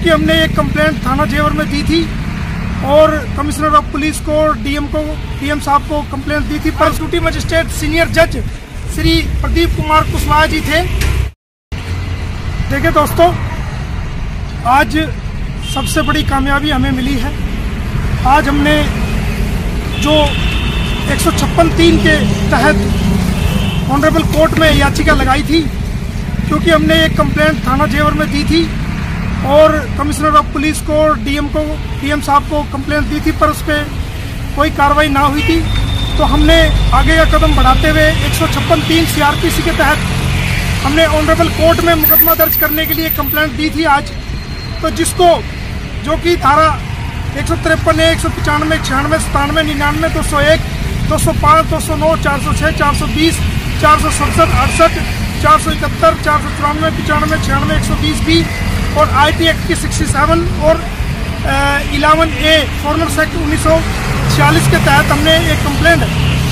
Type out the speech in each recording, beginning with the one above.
क्योंकि हमने एक कंप्लेंट थाना जेवर में दी थी और कमिश्नर ऑफ पुलिस को, डीएम साहब को कंप्लेंट दी थी, पर ड्यूटी मजिस्ट्रेट सीनियर जज श्री प्रदीप कुमार कुशवाहा जी थे। देखिए दोस्तों, आज सबसे बड़ी कामयाबी हमें मिली है। आज हमने जो 156(3) के तहत ऑनरेबल कोर्ट में याचिका लगाई थी, क्योंकि हमने एक कंप्लेंट थाना जेवर में दी थी और कमिश्नर ऑफ पुलिस को, डीएम साहब को कंप्लेंट दी थी, पर उस पर कोई कार्रवाई ना हुई थी। तो हमने आगे का कदम बढ़ाते हुए 156(3) CRPC के तहत हमने ऑनरेबल कोर्ट में मुकदमा दर्ज करने के लिए कंप्लेंट दी थी आज। तो जिसको जो कि धारा 153, 195, 96, 97, 99, 201, 205, 209, 406, 420, 467, 68, 471, 494, 95, 96, 120B और IT एक्ट की 67 और 11A फॉरेनर्स एक्ट 1946 के तहत हमने एक कंप्लेंट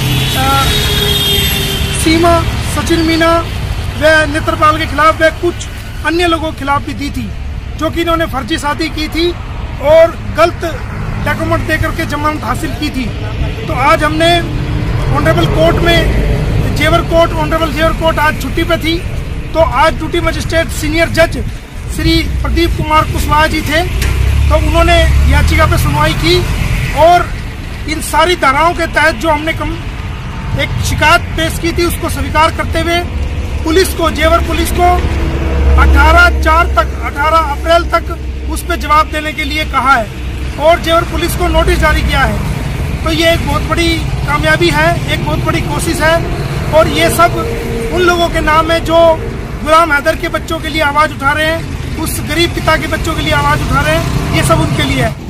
सीमा, सचिन मीना व नेत्रपाल के खिलाफ व कुछ अन्य लोगों के खिलाफ भी दी थी, जो कि इन्होंने फर्जी शादी की थी और गलत डॉक्यूमेंट देकर के जमानत हासिल की थी। तो आज हमने ऑनरेबल कोर्ट में ऑनरेबल जेवर कोर्ट आज छुट्टी पे थी। तो आज ड्यूटी मजिस्ट्रेट सीनियर जज श्री प्रदीप कुमार कुशवाहा जी थे। तो उन्होंने याचिका पे सुनवाई की और इन सारी धाराओं के तहत जो हमने एक शिकायत पेश की थी, उसको स्वीकार करते हुए जेवर पुलिस को 18 अप्रैल तक उस पर जवाब देने के लिए कहा है और जेवर पुलिस को नोटिस जारी किया है। तो ये एक बहुत बड़ी कामयाबी है, एक बहुत बड़ी कोशिश है और ये सब उन लोगों के नाम है जो गुलाम हैदर के बच्चों के लिए आवाज़ उठा रहे हैं, उस गरीब पिता के बच्चों के लिए आवाज़ उठा रहे हैं। ये सब उनके लिए है।